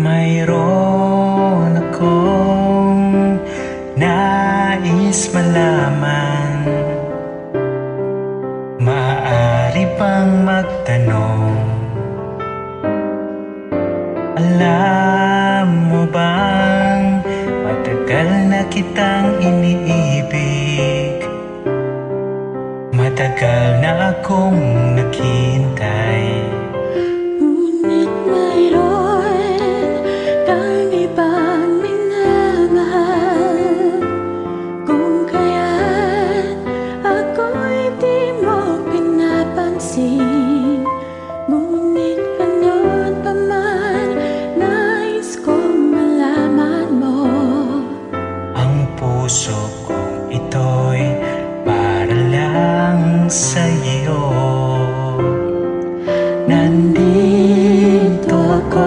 Mayroon akong nais malaman. Maaari bang magtanong? Alam mo bang matagal na kitang iniibig? Matagal na akong naghihintay. Ngunit mayroon kang ibang minamahal. Kung kaya't ako'y di mo pinapansin. Ngunit ano't pa man, nais kong malaman mo. Ang puso kong ito'y para lang sa'yo. Nandito ako,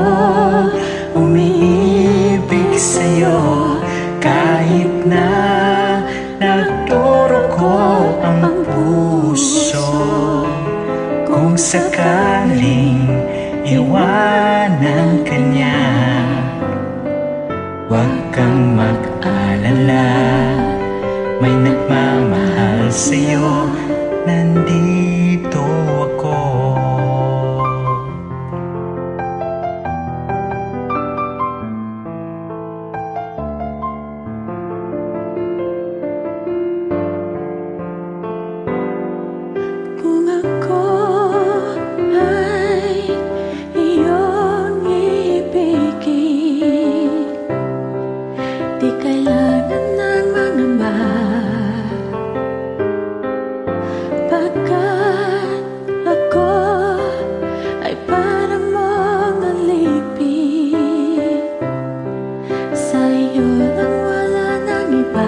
umiibig sa'yo. Kahit na nagdurugo ang puso. Kung sakaling iwanan ka niya, huwag kang mag-alala. May nagmamahal sa'yo, nandito ako. Kung ako ay iyong ibigin, di kailangan ng mangamba. Pagkat ako ay para mong alipin, sa'yo lang wala nang iba.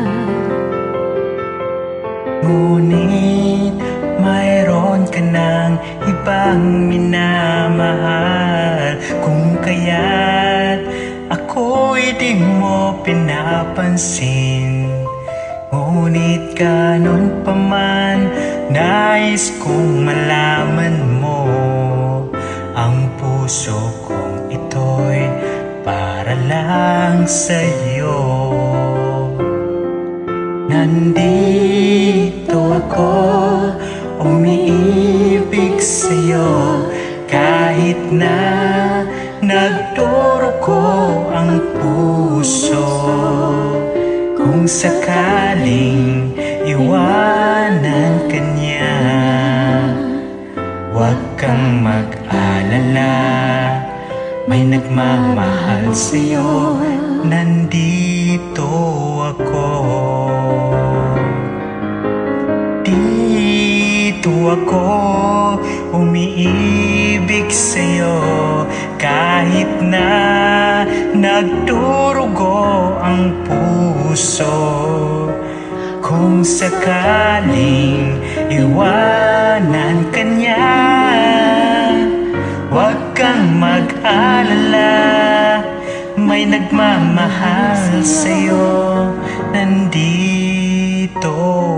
Ngunit mayroon ka ng ibang minamahal. Kung kaya't ako'y di mo pinapansin. Ngunit ganun pa man, nais kong malaman mo. Ang puso kong ito'y para lang sa'yo. Nandito ako, umiibig sa'yo. Kahit na nagdurugo ang puso. Kung sakaling iwanan ka niya, huwag kang mag-alala. May nagmamahal sa'yo, nandito ako. Dito ako, umiibig sa'yo. Kahit na nagdurugo ang puso. Kung sakaling iwanan ka niya, huwag kang mag-alala. May nagmamahal sa'yo, nandito